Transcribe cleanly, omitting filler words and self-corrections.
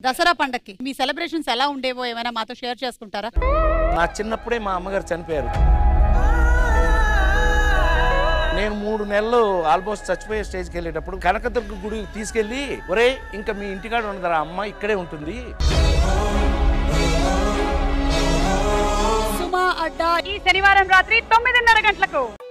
దసరా పండక్కి మీ సెలబ్రేషన్స్ ఎలా ఉండేవో ఏమైనా మాతో షేర్ చేసుకుంటారా? నా చిన్నప్పుడే మా అమ్మగారు చనిపోయారు. నేను 3 నెలలు ఆల్మోస్ట్ చచ్చిపోయే స్టేజ్కి వెళ్ళేటప్పుడు కనకదుర్గ గుడి తీసుకెళ్లి, ఒరే ఇంకా మీ ఇంటికాడ ఉండదురా, అమ్మ ఇక్కడే ఉంటుంది. సుమా అడ్డా ఈ శనివారం రాత్రి 9:30 గంటలకు.